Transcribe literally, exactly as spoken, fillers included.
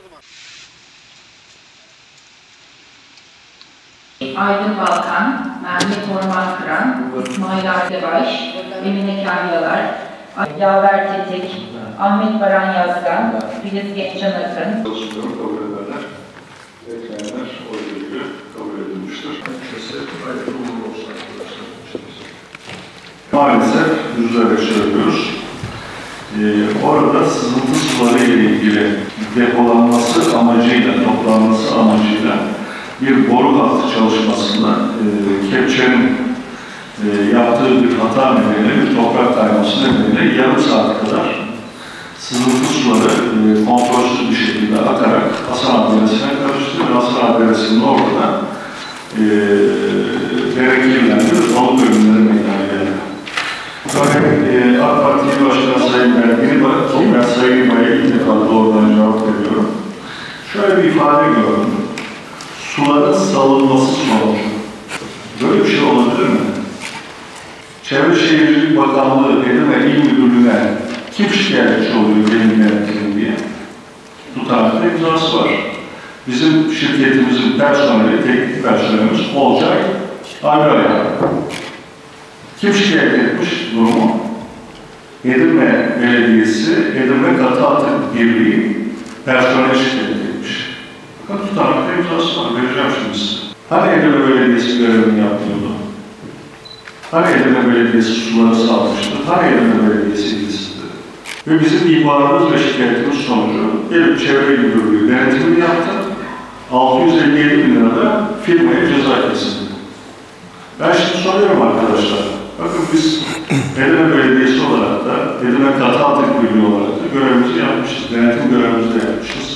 Aydın Balkan, Mehmet Orman Kıran, İsmail Ardebaş, Emine Kahyalar, Yaver Tetik, Ahmet Baran Yazgan, Filiz Gençcan Akın. Çalışmaları kabul ederler. Ekleyenler oy birliğiyle kabul edilmiştir. Hayırlı uğurlu olsun arkadaşlar. Maalesef yüzlerce şey yapıyoruz. Ee, orada sızıntı suları ile ilgili depolanması amacıyla, toplanması amacıyla bir boru hattı çalışmasında e, kepçenin e, yaptığı bir hata nedeniyle, bir toprak kayması nedeniyle yarım saat kadar sızıntı suları e, kontrolsüz bir şekilde akarak Hasan Adresi'ne karıştı ve Hasan Adresi'nin orada e, dere kirlendi ve balık ölümleri meydana geldi. Tabii e, AK Parti İl Başkanı Sayın Bergin'i ben Sayın Bay'a ilk defa doğrudan cevap veriyorum. Şöyle bir ifade gördüm. Suların salınması sonucu. Böyle bir şey olabilir mi? Çevre Şehircilik Bakanlığı Edirne İl Müdürlüğü'ne kim şikayetçi oluyor benim yönetimim diye? Tutanakta imzası var. Bizim şirketimizin personeli, teknik personelimiz Olcay Algaya. Kim şikayet etmiş durumu? Edirne Belediyesi, Edirne Katı Atık Birliği personeli şikayet etmiş. Bakın tutanakta imzası var, vereceğim şimdi size. Hani Edirne Belediyesi görevini yapmıyordu? Hani Edirne Belediyesi suları sağlamıştı? Hani Edirne Belediyesi ilgisizdi? Ve bizim ihbarımız ve şikayetimiz sonucu gelip Çevre İl Müdürlüğü denetimini yaptı. altı yüz elli yedi bin lirada firmaya ceza kesildi. Ben şimdi soruyorum arkadaşlar. Bakın biz Edirne Belediyesi olarak da, Edirne Katı Atık Birliği olarak da görevimizi yapmışız. Denetim görevimizi de yapmışız.